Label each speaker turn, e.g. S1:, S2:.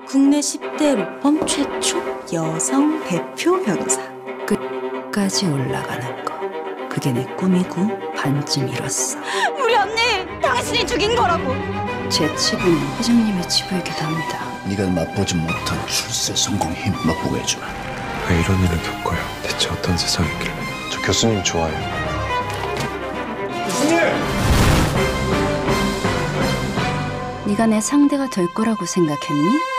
S1: 국내 10대 로펌 최초 여성 대표 변호사.
S2: 끝까지 올라가는 거. 그게 내 꿈이고 반쯤 이뤘어.
S1: 우리 언니 당신이 죽인 거라고.
S2: 제 칩은 회장님의 칩이기도 합니다.
S3: 네가 맛보지 못한 출세 성공 힘 맛보게 해주마.
S4: 왜 이런 일을 겪어요? 대체 어떤 세상이길래? 저 교수님 좋아해요. 교수님!
S2: 네가 내 상대가 될 거라고 생각했니?